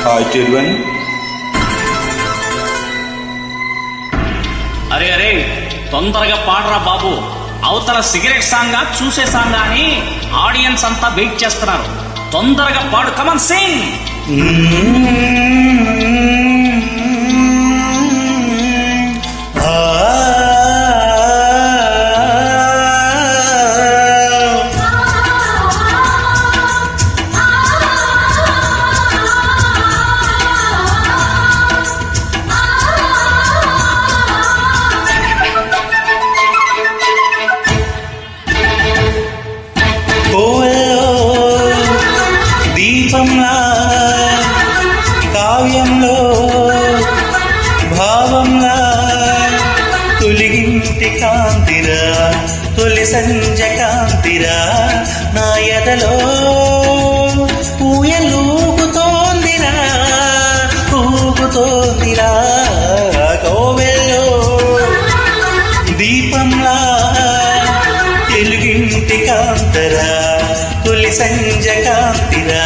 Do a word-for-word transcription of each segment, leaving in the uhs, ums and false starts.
Hi children. అరే అరే తొందరగా పాడరా బాబు. అవతల సిగరెట్ సాంగ్ చూసే సాంగ్ అని ఆడియన్స్ అంతా వెయిట్ చేస్తున్నారు. తొందరగా పాడు, కమన్ సింగ్. దీపంలా కావ్యంలో భావంలా తొలిగింటి కాంతిరా తొలి సంజ కాంతిరా నా ఎదలో ఊయలూగుతోందిరా ఊగుతోందిరా కోవెల్లో దీపంలా తెలుగింటి కాంతరా తొలి సంజ కాంతిరా.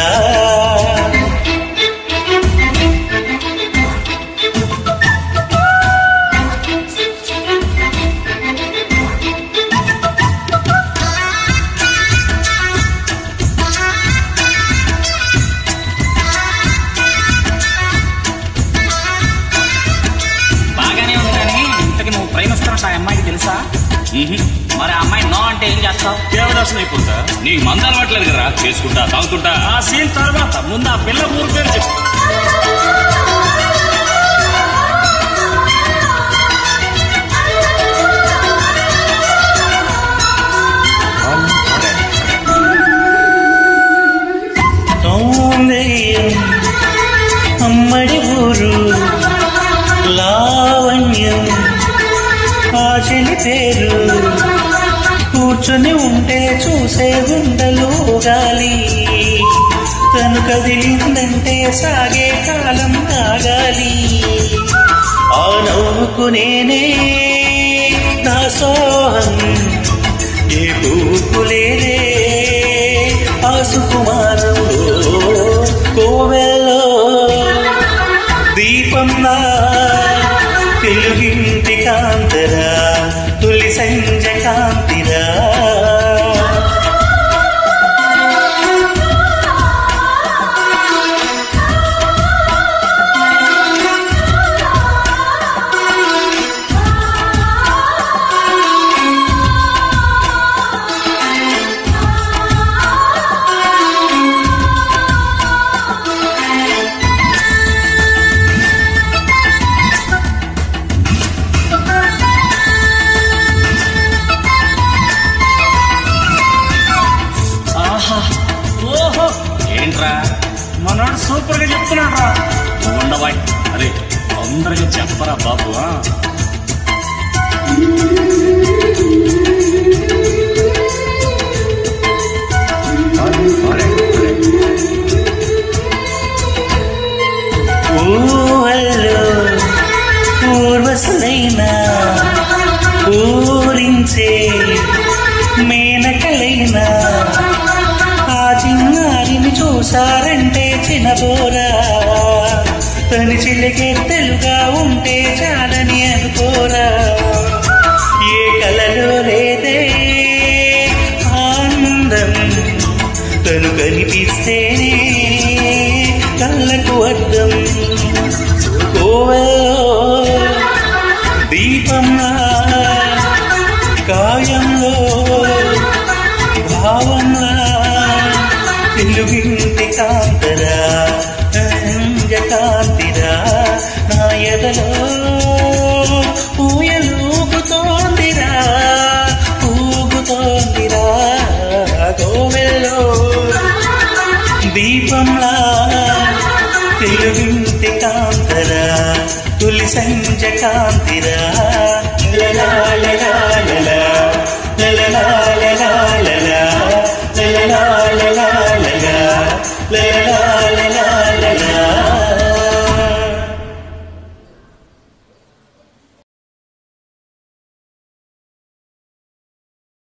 బాగానే ఉంది కానీ ఇంతకు నువ్వు ప్రేమిస్తున్నట్టు ఆ అమ్మాయికి తెలుసా? మరి ఆ అమ్మాయి నో అంటే ఏం చేస్తావు? దేవదాసం అయిపోతా. నీకు మంద అలవాట్లేదు కదా, చేసుకుంటా తాగుతుంటా. ఆ సీన్ తర్వాత ముందు ఆ పిల్ల ఊరు పేరు చెప్పు. అమ్మడి ఊరు లావణ్యం ఆచలి పేరు కూర్చొని ఉంటే చూసే గుండెలు గాలి తను కదిలిందంటే సాగే కాలం ఆగాలి. ఆ నవ్వుకు నేనే నా సోహం ఏ పూకులేదే ఆ సుకుమారంలో కోవెల్లో దీపంలా తెలుగింటి కాంతరా తొలి సంజ కాంతిరా. ఓహో ఏంట్రా మనోడు సూపర్ గా చెప్తున్నాడు రా. ఉండవాయ్, అరే తొందరగా చెప్పరా బాబు. ఊహల్లో ఊర్వశులైనా ఊరించే మేనకలైనా ఆ చిన్నారిని చూసారంటే చిన్నబోరా తని చిలికే తెలుగా ఉంటే చాలని అనుకోరా. ఏ కలలో లేదే ఆనందం తను కనిపిస్తేనే కళ్ళకు అర్థం. కోవెల్లో దీపంలా కావ్యంలో భావంలా తెలుగింటి కాంతరా సంజ కాంతిరా నా ఎదలో ఊయలూగుతోందిరా ఊగుతోందిరా కోవెల్లో దీపంలా తెలుగింటి కాంతరా తొలి సంజ కాంతిరా. లా లా లా లా లా.